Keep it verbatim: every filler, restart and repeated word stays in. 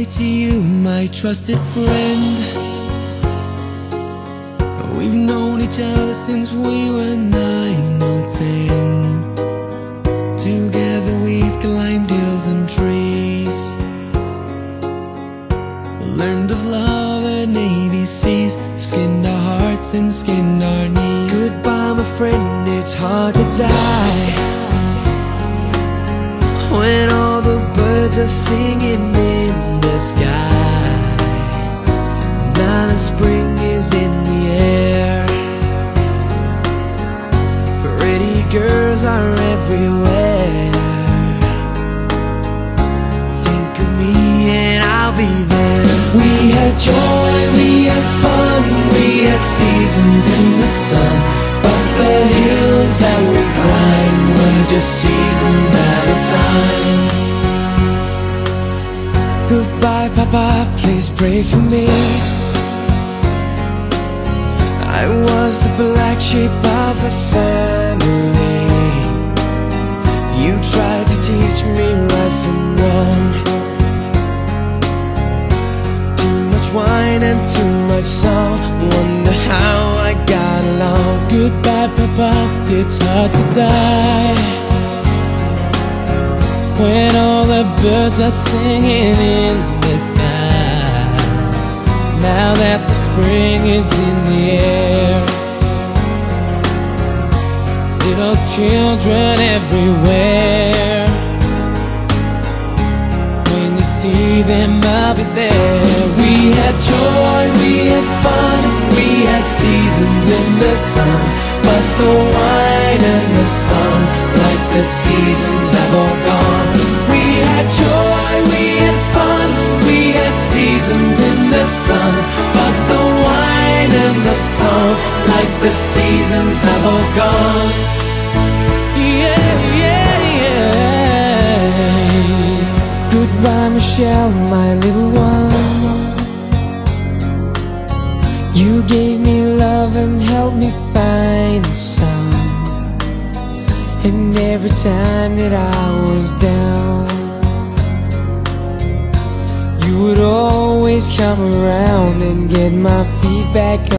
to you, my trusted friend. We've known each other since we were nine or ten. Together we've climbed hills and trees, learned of love and A B Cs, skinned our hearts and skinned our knees. Goodbye my friend, it's hard to die when all the birds are singing in the sky. Now the spring is in the air, pretty girls are everywhere. Think of me and I'll be there. We had joy, we had fun, we had seasons in the sun, but the hills that we climbed were just seasons at a time. Goodbye Papa, please pray for me. I was the black sheep of the family. You tried to teach me right from wrong. Too much wine and too much song, wonder how I got along. Goodbye Papa, it's hard to die when all the birds are singing in the sky. Now that the spring is in the air, little children everywhere. When you see them, I'll be there. We had joy, we had fun, we had seasons in the sun, but the wine and the sun, like the seasons, have all gone. We had joy, we had fun, we had seasons in the sun, but the wine and the song, like the seasons, have all gone. Yeah, yeah, yeah. Goodbye Michelle, my little one. You gave me love and helped me find the sun, and every time that I was down, you would always come around and get my feet back up.